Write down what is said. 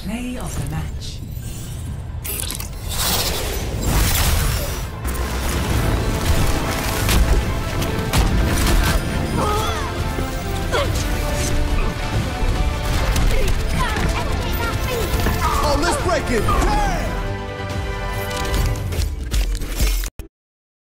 Play of the match. Oh, let's break it! Turn!